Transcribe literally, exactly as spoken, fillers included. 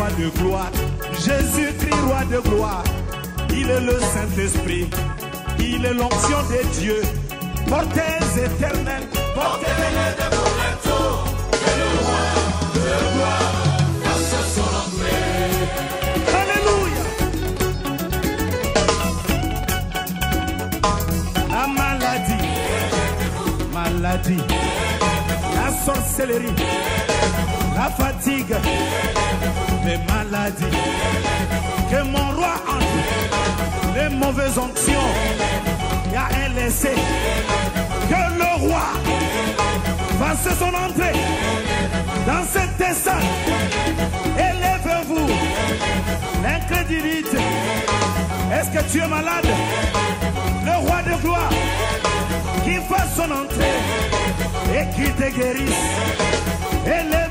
roi de gloire. Jésus-Christ, roi de gloire. Il est le Saint-Esprit. Il est l'onction de Dieu. Portez éternel. Portez-les de vos retours. Que le roi de gloire fasse son entrée. Alléluia. La maladie. Maladie. La sorcellerie. La fatigue. Les maladies. Que mon roi entre. Les mauvaises onctions. Il y a un laissé. Que le roi fasse son entrée dans cette descente. Élève-vous. L'incrédulité. Est-ce que tu es malade? Le roi de gloire qui fasse son entrée et qui te guérisse. Élève